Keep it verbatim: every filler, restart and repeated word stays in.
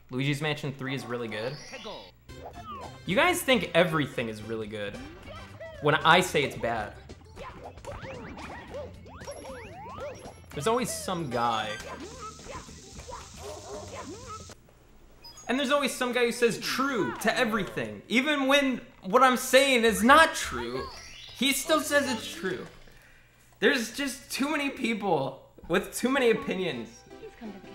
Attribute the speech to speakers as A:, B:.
A: Luigi's Mansion three is really good. You guys think everything is really good when I say it's bad. There's always some guy. And there's always some guy who says true to everything. Even when what I'm saying is not true, he still says it's true. There's just too many people with too many opinions.